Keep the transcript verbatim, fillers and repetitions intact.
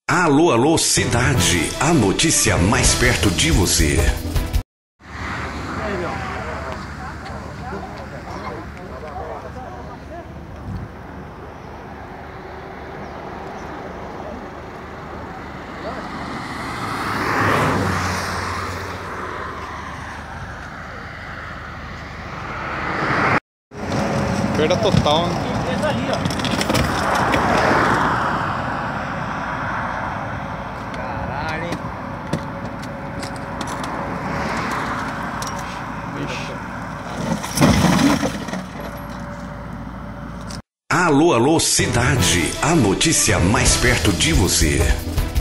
Alô, alô, cidade. A notícia mais perto de você. Perda total, né? Ali, ó. Caralho, hein? Alô, alô, cidade. A notícia mais perto de você.